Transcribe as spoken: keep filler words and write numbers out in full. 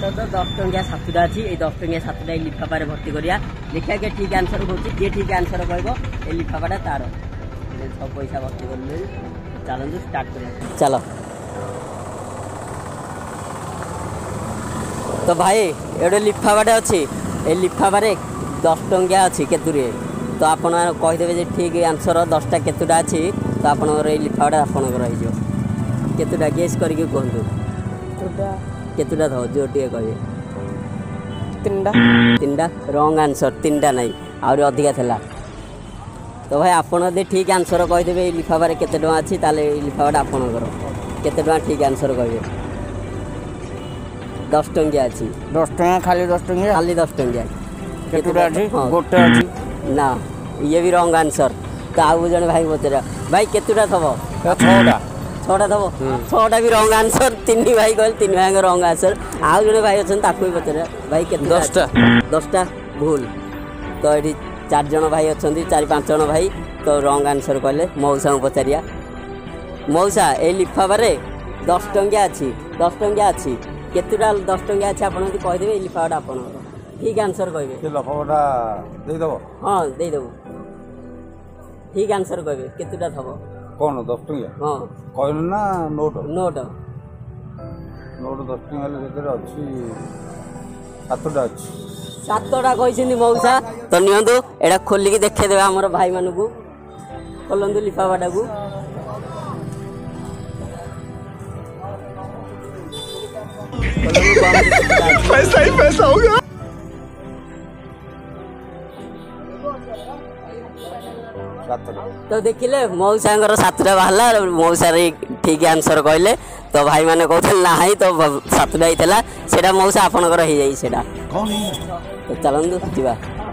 तो दस टंकिया सातटा अच्छी ये दस टंकिया सातटा लिफाफे भर्ती करिया देखिए किए ठीक आंसर कौन किए ठीक आंसर कह ये लिफाफाटा तार सब पैसा भर्ती कर चलते स्टार्ट कर चलो। तो भाई ये लिफाफाटे अच्छी ये लिफाफे दस टंकिया अच्छी केतुरी तो आप कहीदेवे ठीक आंसर दसटा केतुटा अच्छी तो आप लिफाफाटा आपणकर केतुटा गेस करके कहतु केतुटा थो जो टे कहे तीन टा तीन टा रंग आंसर तीन टा नहीं आहरी अधिका थिला। तो भाई आपड़ ठीक आंसर कहीदेवे लिफाफे केते टଙ୍କା अच्छी ताले लिफाफाटा आपणकर केते टଙ୍କା ठीक आंसर कहे दस टंकिया अच्छी दस टଙ୍କା खाली दस टंकिया खाली दस टंकिया केतुटा अच्छी गोटे अच्छी ना ये भी रंग आंसर तो आउ जन भाई पचार भाई केतुटा थब छटा छटा थब छटा भी रंग आंसर तीन भाई कहले तीन भाई रंग आंसर आउ जन भाई अच्छा ताकू भी पचार भाई के दसटा दसटा भूल तो ये चार जन भाई अच्छा चार पाँच जन भाई तो रंग आंसर कहले मौसा को पचारिया मौसा ये लिफाफे दस टंकिया अच्छी दस टंकिया अच्छी केतुटा दस टंकिया अच्छी आप कहीदेवे लिफाफाटा आप ठीक आंसर कहे लिफाफाटा देदेव हाँ देदेव ठीक आंसर कहे केतुटा थब कौन दस टंकिया हाँ कह ना नोट नोट नोट दस टंकिया अच्छी सातटा अच्छी सातटा कही मौसा तो नियंतु एटा खोलिकी देखदेवे आमर भाई मान को खोलतु लिफाफाटा को पैसा ही पैसा होगा। तो देखिले मौसा सातटा बाहर मौसा ठीक आंसर कहले तो भाई मैंने कहते ना तो सातटा ही था से मौसा आपणकर हो जाए तो चलतु जा।